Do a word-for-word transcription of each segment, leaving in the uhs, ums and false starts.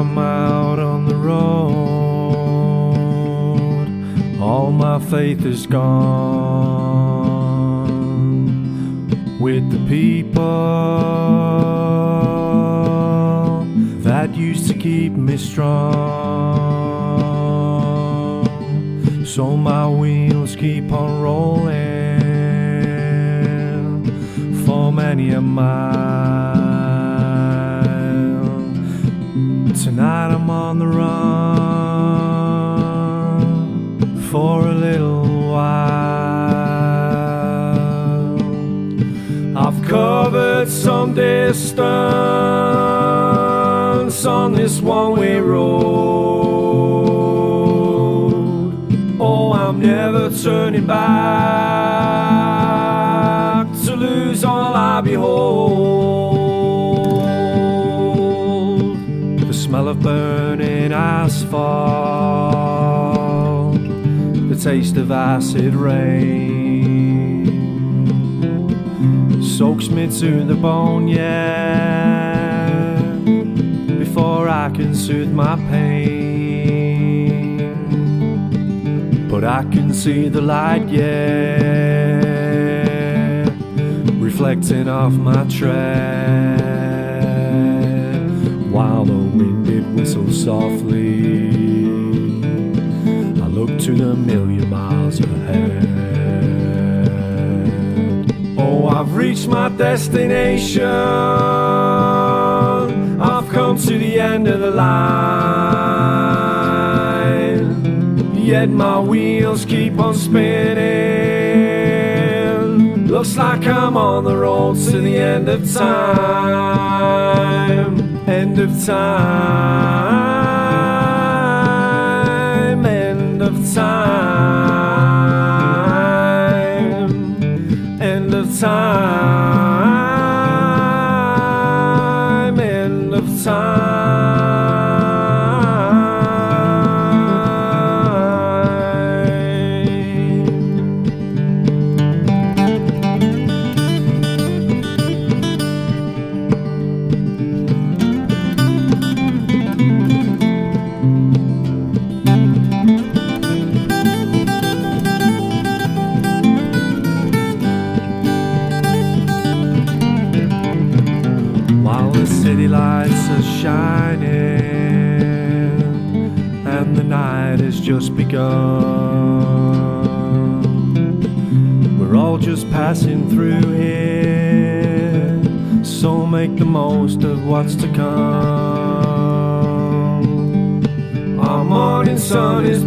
I'm out on the road, all my faith is gone with the people that used to keep me strong. So my wheels keep on rolling for many a mile. Tonight I'm on the run for a little while. I've covered some distance on this one-way road. Oh, I'm never turning back to lose all I behold. The smell of burning asphalt, the taste of acid rain soaks me to the bone, yeah, before I can soothe my pain. But I can see the light, yeah, reflecting off my tread, while the wind it whistles softly. I look to the million miles ahead. Oh, I've reached my destination, I've come to the end of the line, yet my wheels keep on spinning. Looks like I'm on the road to the end of time. End of time. End of time. End of time. End of time. The city lights are shining and the night has just begun. We're all just passing through here, so make the most of what's to come. Our morning sun is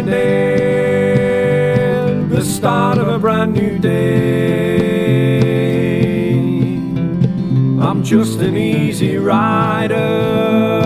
blinding, the start of a brand new day. I'm just an easy rider